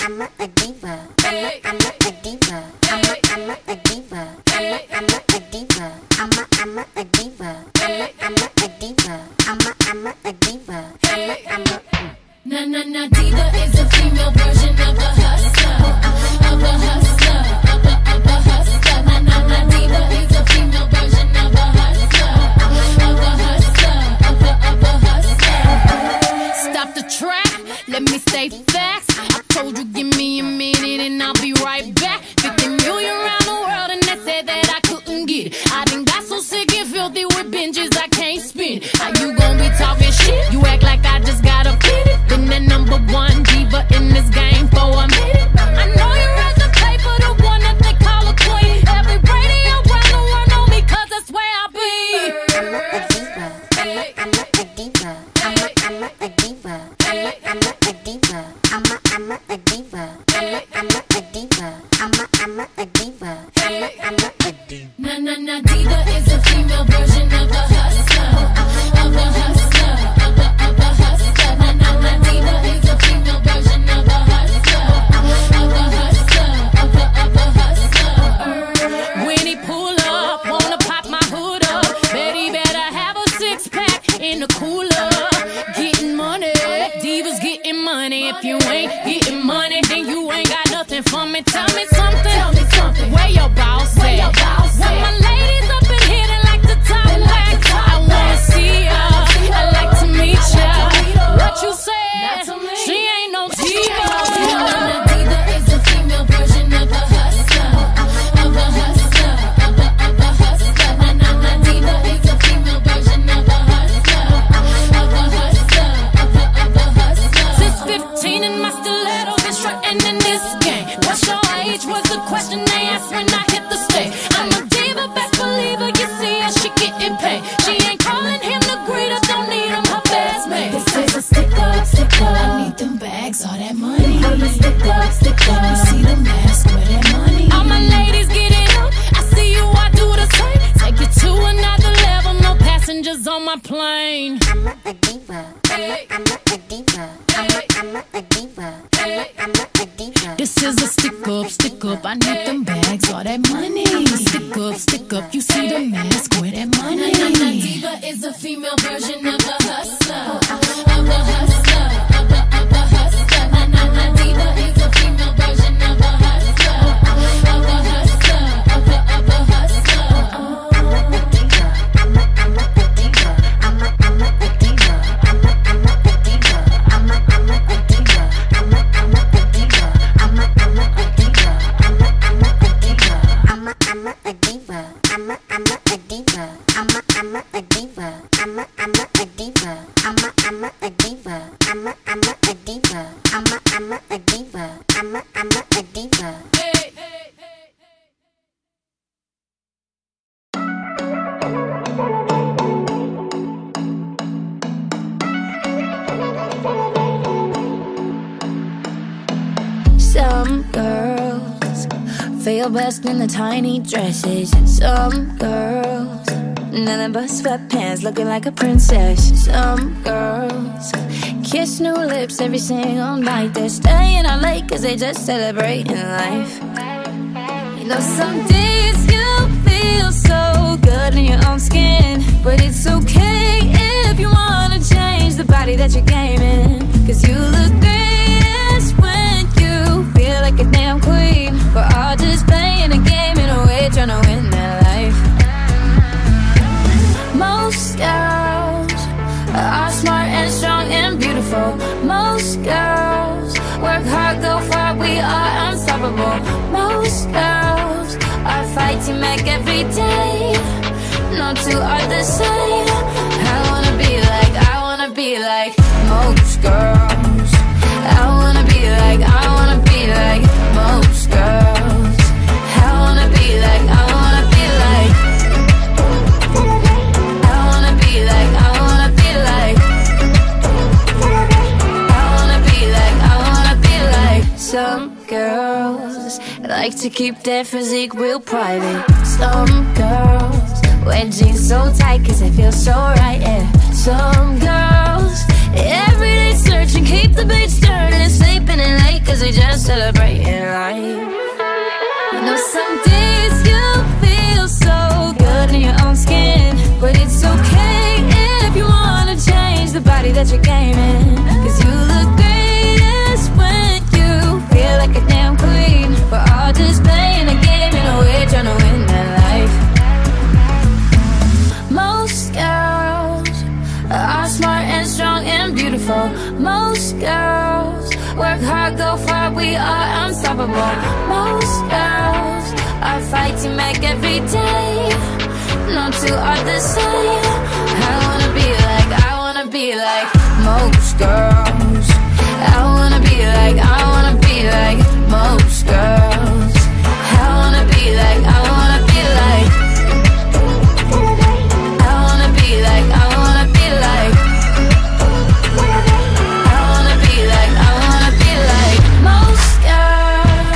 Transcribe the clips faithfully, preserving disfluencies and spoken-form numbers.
I'm a, a diva. I'm a, I'm a, a diva. I'm a, I'm a, a diva. I'm a, I'm a, a diva. I'm a, I'm a, a diva. I'm a, I'm a, a diva. I'm a, I'm a, a diva. I'm a, I'm a. Na na na, diva is a female version of a hustler, of a hustler, of a of a hustler. Na na na, diva is a female version of a hustler, of a hustler, of a of a hustler. Stop the track, let me say facts. I told you give me a minute and I'll be right back. Fifty million around the world and they said that I couldn't get it. I done got so sick and filthy with binges I can't spin. How you gon' be talking shit? You act like I just got a pity. Been the number one diva in this game for a minute. I know you read the paper, the one that they call a queen. Every radio around the world know me cause that's where I be. I'm a, a diva. I'm a, I'm a, a diva. I'm a, I'm a, a diva. I'm a, I'm a, a diva. I'm a, I'm a, a diva. I'm a, I'm a, a diva. I'm a, I'm a, a diva. I'm a, I'm a, a diva. Na na na, diva is a female version of a hustler, of a hustler, of a of a hustler. Na na na, diva is a female version of a hustler, of a hustler, of a of a hustler. When he pull up, wanna pop my hood up, bet he better have a six pack in the cooler. Getting money, divas getting money. If you ain't getting money, then you ain't got nothing for me. Tell me something. Tell me something. Where your boss at? Where your boss at? When my ladies up in here, they like to talk back. I wanna see ya. I like to meet ya. What you said? She ain't no diva. Na diva is a female version of a hustler, of a hustler, of a of a hustler. Na na na, diva is a female version of a hustler, of a hustler, of a of a hustler. Since fifteen in my stilettos, been strutting in this game. What's your age? Was the question they asked when I hit the stage. I'm a diva, best believer. You see her, she getting paid. She ain't calling him the greeter, don't need him, her best mate. This is a stick up, stick up. I need them bags, all that money. I'm a stick up, stick up. You see the mask with that money. All my ladies get it up. I see you, I do the same. Take it to another level, no passengers on my plane. I'm a, a diva. I'm a, I'm a, a diva. I'm a, I'm a, a diva. I'm a, I'm a, a diva. This is a stick up, stick up. I need them bags, all that money. Stick up, stick up. You see the mask with that money. Na na na, diva is a female version of a hustler, of a hustler, of a of a hustler. Na na na, diva is a female version of a hustler, of a hustler, of a of a hustler. I'm a, a diva. I'm a, I'm a, a diva. I'm a, I'm a, a diva. I'm a, I'm a, a diva. I'm a, I'm a, a diva. I'm a, I'm a, a diva. I'm a, I'm a, a diva. I'm a, I'm a, a diva. I'm a, I'm a, a diva. I'm a, I'm a, a diva. I'm a, I'm a, a diva. I'm a, I'm a, a diva. I'm a, I'm a, a diva. I'm a, I'm a, a diva. I'm a, I'm a, a diva. I'm a, I'm a, a diva. Hey, hey, hey. Some girls feel best in the tiny dresses. Some girls, nothing but sweatpants, looking like a princess. Some girls kiss new lips every single night. They're staying out late cause they just celebrating life. You know, some days you feel so good in your own skin, but it's okay if you wanna change the body that you're gaming. Cause you look greatest when you feel like a damn queen. We're all just playing a game in a way, trying to win that life. Most girls are smart and strong and beautiful. Most girls work hard, go far, we are unstoppable. Most girls are fighting back every day. No two are the same. I wanna be like, I wanna be like most girls. I wanna be like, I wanna be like most girls. I wanna be like, I wanna be like, I wanna be like, I wanna be like, I wanna be like, I wanna be like. Some girls like to keep their physique real private. Some girls wear jeans so tight cause they feel so right, yeah. Some girls Every day searching, keep the beats turning, sleeping in late cause we just celebrating life. You know some days you feel so good in your own skin, but it's okay if you wanna change the body that you're gaming. Cause you look greatest when you feel like a damn queen. We're all just playing a game and we're trying to win that life. Most girls are smart and strong and beautiful. Most girls work hard, go far, we are unstoppable. Most girls are fighting back every day. No two are the same. I wanna be like, I wanna be like most girls. I wanna be like, I wanna be like most girls. I wanna be like, I wanna be like, I wanna be like, I wanna be like, I wanna be like, I wanna be like most girls.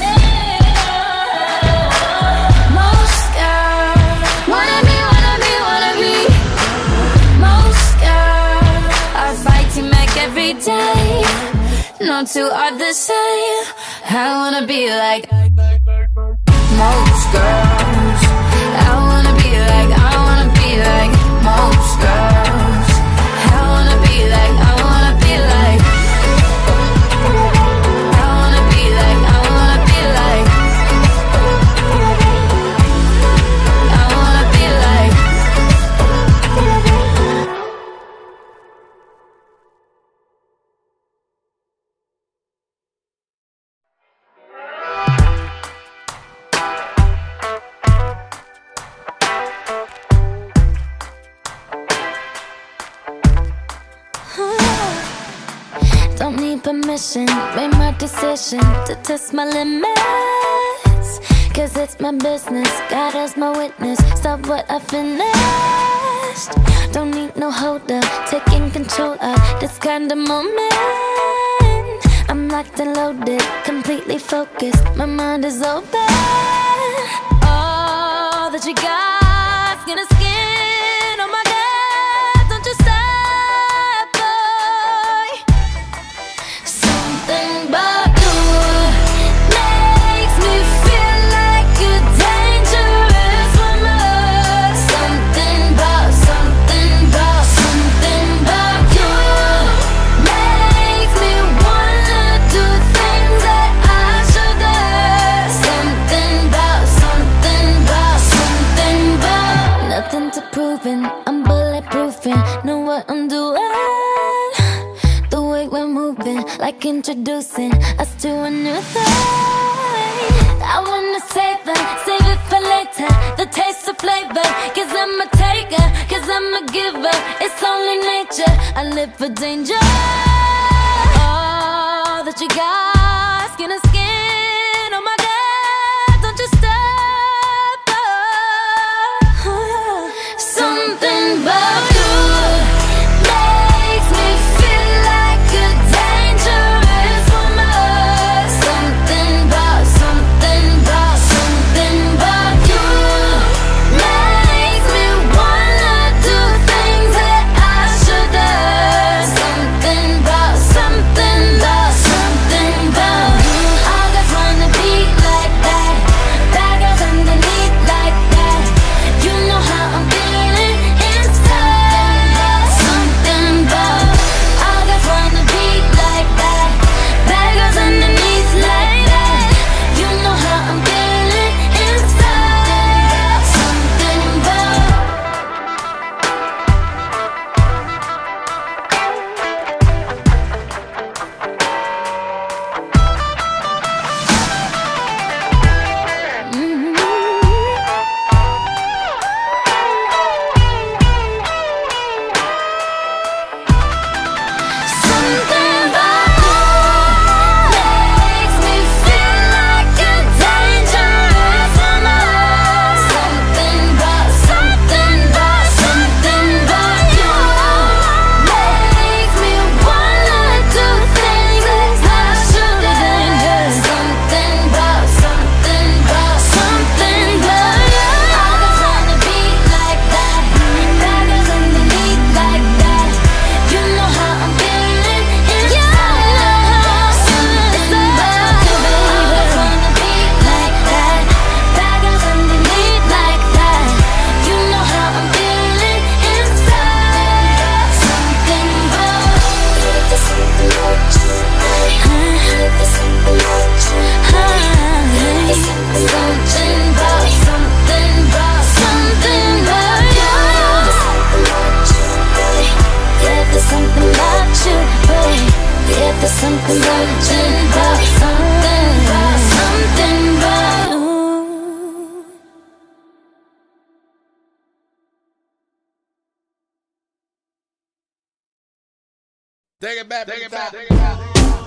Most girls wanna be, wanna be, wanna be. Most girls are fighting back every day. No two are the same. I wanna be like most girls. I wanna be like, I wanna be like most girls. I wanna be like, I wanna be like, I wanna be like, I wanna be like, I wanna be like. Don't need permission, made my decision to test my limits. Cause it's my business, God as my witness. Stop what I finished. Don't need no holder, taking control of this kind of moment. I'm locked and loaded, completely focused, my mind is open. All that you got, skin to skin, oh my God, don't you stop, boy. Something about you makes me feel like a dangerous woman. Something about, something about, something about you makes me wanna do things that I shouldn't. Something about, something about, something about. Nothing to proving, I'm bulletproofing, know what I'm doing. The way we're moving, like introducing us to a new thing. I wanna save it, save it for later, the taste of flavor. Cause I'm a taker, cause I'm a giver, it's only nature, I live for danger. All that you got, skin to skin, oh my God, don't you stop, oh. Something about you makes me feel like a dangerous woman. Something about, something about, something about you makes me wanna do things that I shouldn't. Something about, something about, something Take it back, take it back, take it back.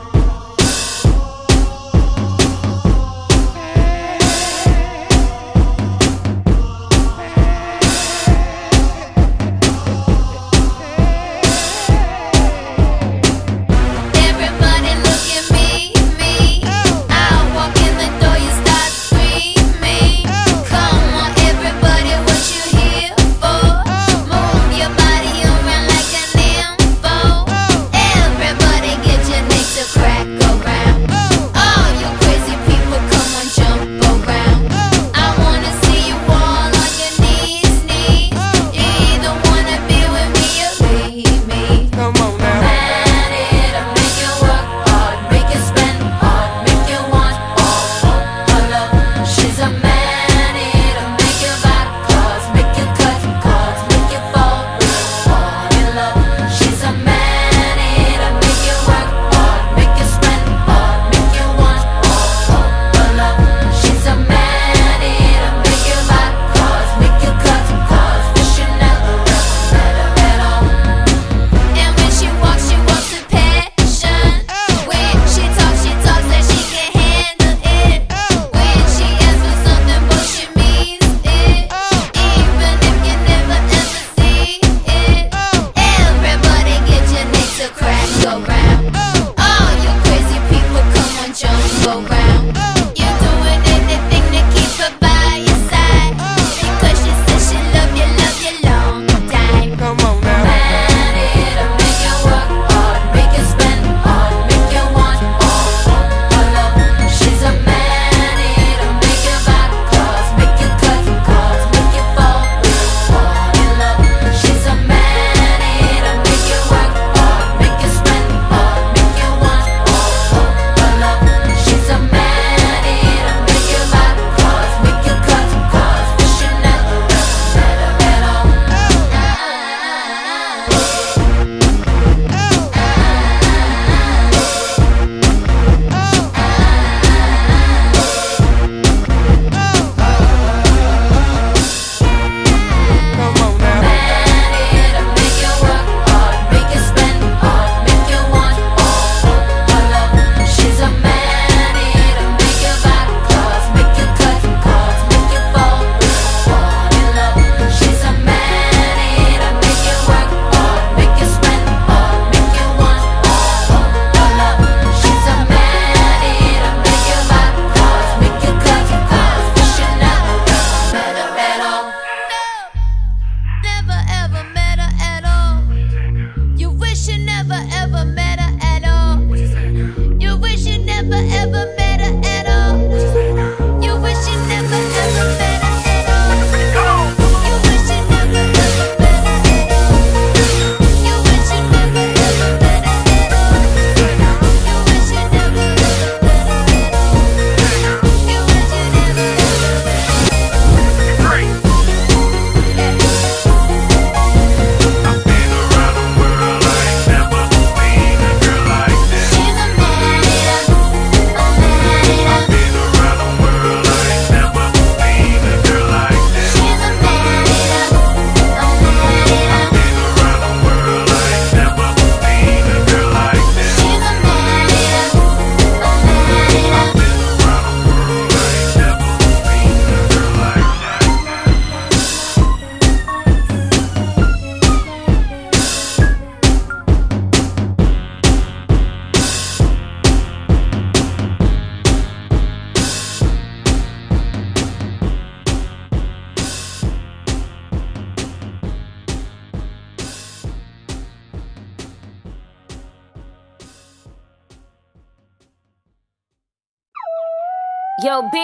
Yo, B,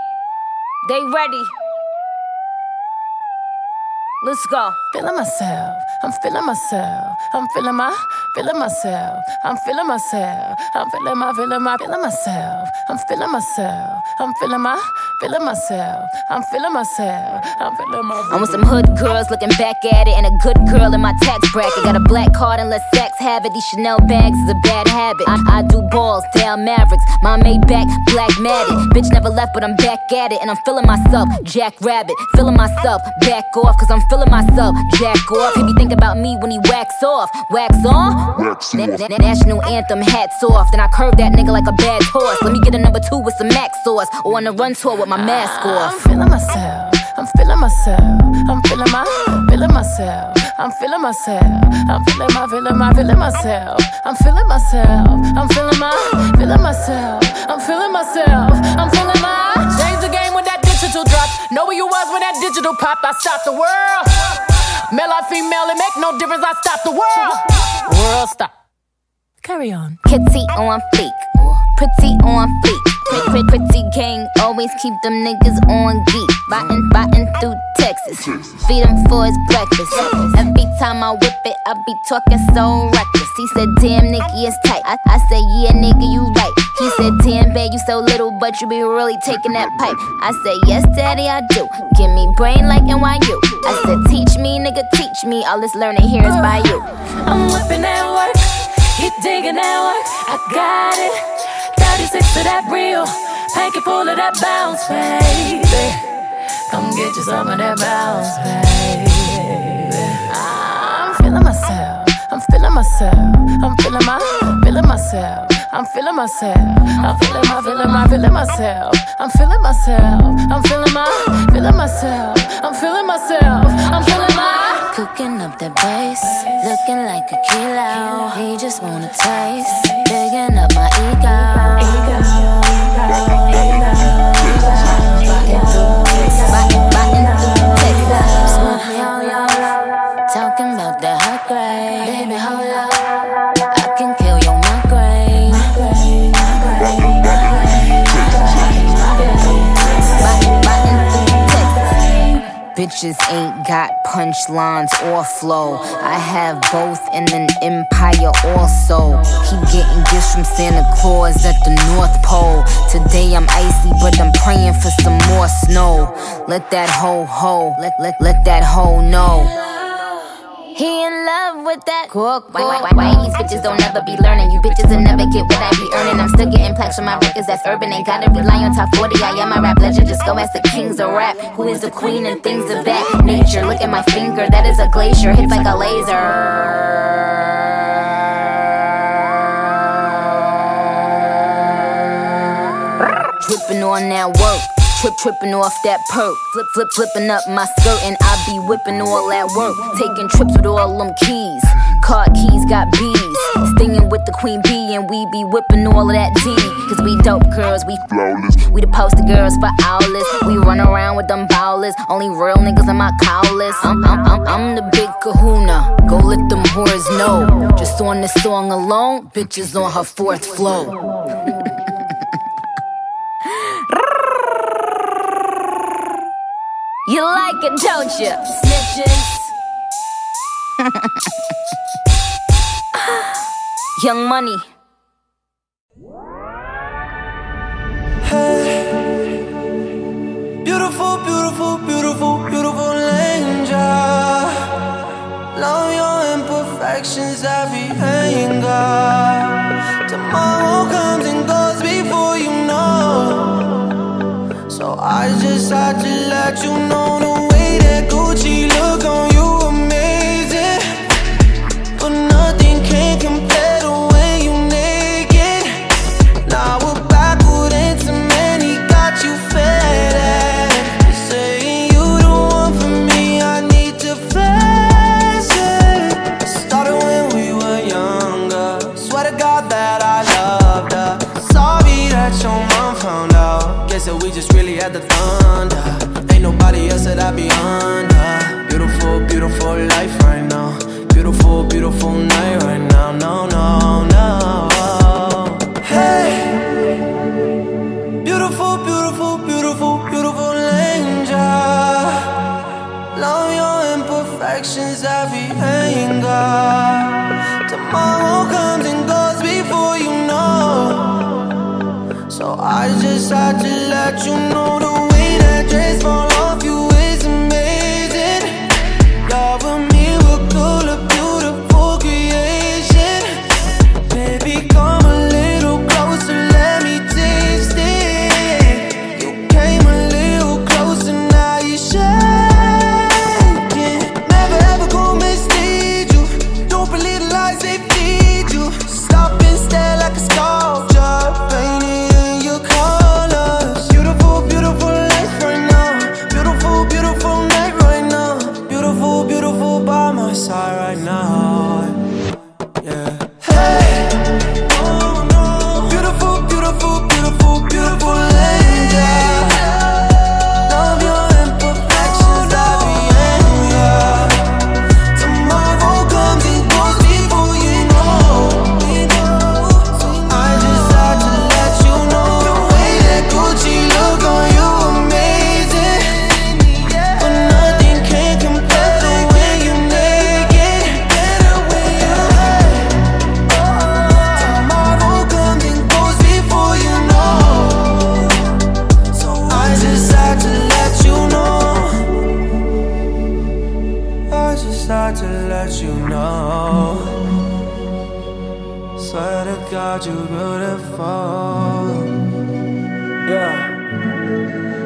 they ready. Let's go. Feeling myself, I'm feeling myself, I'm feeling my, feeling myself, I'm feeling myself, I'm feeling my, feeling my, feeling myself, I'm feeling myself, I'm feeling my, feeling myself, I'm feeling myself, I'm feeling my. I'm with some hood girls looking back at it, and a good girl in my tax bracket. Got a black card and let sex have it. These Chanel bags is a bad habit. I, I do balls, down Mavericks, my Maybach, black matted. Bitch never left, but I'm back at it, and I'm feeling myself, Jack Rabbit, feeling myself, back off, cause I'm feeling myself. jack off. He be think about me when he wax off. Wax on? Wax na na national anthem, hats off. Then I curve that nigga like a bad horse. Let me get a number two with some max sauce, or on a run tour with my mask off. I'm feeling myself, I'm feeling myself, I'm feeling my, feeling myself, I'm feeling myself, I'm feeling my, feeling my, feeling myself, I'm feeling myself, I'm feeling my, feeling myself, I'm feeling myself, I'm feeling my. Change the game when that digital drop. Know where you was when that digital pop. I stopped the world. Male or female, it make no difference. I stopped the world. World stop. Carry on. Kitty on fleek, pretty on fleek. Pretty, pretty gang, always keep them niggas on geek. Biting, biting through Texas, feed him for his breakfast. Every time I whip it, I be talking so reckless. He said, damn, Nicky, it's tight. I, I said, yeah, nigga, you right. He said, damn, babe, you so little, but you be really taking that pipe. I said, yes, daddy, I do. Give me brain like N Y U. I said, teach me, nigga, teach me. All this learning here is by you. I'm whipping that work, he digging that work. I got it. thirty-six to that real, pancake full of that bounce, baby. Come get you some of that bounce, baby. I'm feeling myself, I'm feeling myself, I'm feeling my, feeling myself, I'm feeling myself, I'm feeling my, feeling my, feeling myself, I'm feeling myself, I'm feeling my, feeling myself, I'm feeling myself, I'm feeling my. Cooking up that bass, looking like a kilo. He just wanna taste, digging up my ego. Talking about that hot grade, baby, hold up. I can kill your migraine. Bitches ain't got punchlines or flow. I have both and an empire also. Keep getting gifts from Santa Claus at the North Pole. Today I'm icy, but I'm praying for some more snow. Let that hoe ho, let let let that hoe know. He in love with that cook. Why, why, why, why these bitches don't never be learning? You bitches will never get what I be earning. I'm still getting plaques from my records, that's urban. Ain't gotta rely on top forty, I am my rap legend. Just go ask the kings of rap, who is the queen and things of that nature. Look at my finger, that is a glacier, hits like a laser. Dripping on that work, trip tripping off that perk. Flip flip flipping up my skirt and I be whipping all that work. Taking trips with all them keys, car keys got bees. Stinging with the queen bee and we be whipping all of that tea. Cause we dope girls, we flawless. We the poster girls for owlets. We run around with them bowlers. Only real niggas in my cowlers. I'm, I'm, I'm, I'm the big kahuna, go let them whores know. Just on this song alone, bitches on her fourth flow. You like it, don't you? Snitches. Young Money. Hey, beautiful, beautiful, beautiful, beautiful angel. Love your imperfections, every anger. Tomorrow comes and goes before you know. So I just had to let you know the way that Gucci look on you amazing. But nothing can compare to when you naked. Now we're backward and cement, he got you fed. Saying you the one for me, I need to flex it. Started when we were younger, swear to God that I loved her. Sorry that your mom found out, guess that we just really had the thunder. Ain't nobody else that I be under. Beautiful, beautiful life right now. Beautiful, beautiful night right now. No, no, no. Hey, beautiful, beautiful, beautiful, beautiful angel. Love your imperfections, every anger. Tomorrow comes and goes before you know. So I just had to let you know the way that dress fall off you is amazing. You're a miracle, a beautiful creation. Baby, come a little closer, let me taste it. You came a little closer, now you're shaking. Never thought you beautiful. Yeah.